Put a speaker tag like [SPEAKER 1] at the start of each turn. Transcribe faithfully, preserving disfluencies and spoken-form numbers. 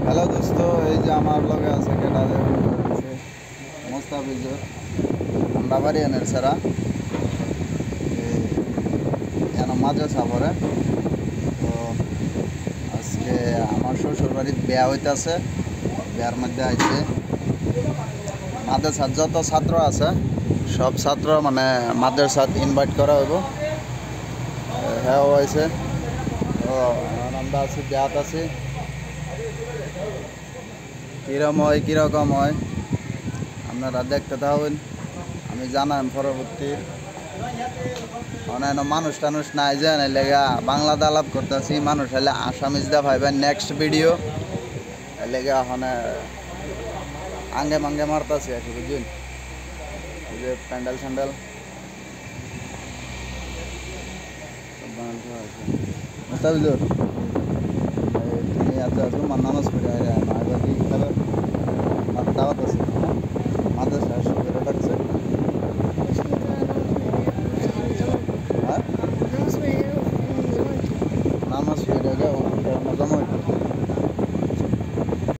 [SPEAKER 1] Hello দোস্ত, এই যে আমার লগে আছে কেটা মোস্তাফিজুর, আমরা বাড়ি এনের ছাড়া যেন মাঝে সাফরে। তো আজকে আমার শ্বশুর বাড়ির বিয়া হইতেছে, বিয়ার মধ্যে আইছে মাদ্রাসার যত ছাত্র আছে সব ছাত্র মানে মাদ্রাসাত ইনভাইট করা হইব। হ্যাঁ হয়েছে। তো আমরা আছি বিয়াত আছি, কীরকম হয় কীরকম হয় আপনারা দেখতে থাকুন, আমি জানাম পরবর্তী। অন্যান্য মানুষ টানুষ নাই যে লেগা বাংলাতে আলাপ করতেছি, মানুষ হলে আসামিজ দা ভাইবেন নেক্সট ভিডিও লেগা ওখানে আঙ্গে মাঙ্গে মারতাছি আর কি, বুঝলেন? এই যে প্যান্ডেল স্যান্ডেল মুস্তাফিজুর, তুমি আজ আছো নামাজ পড়ে আয়, কি খেলো দাওয়াত আছে।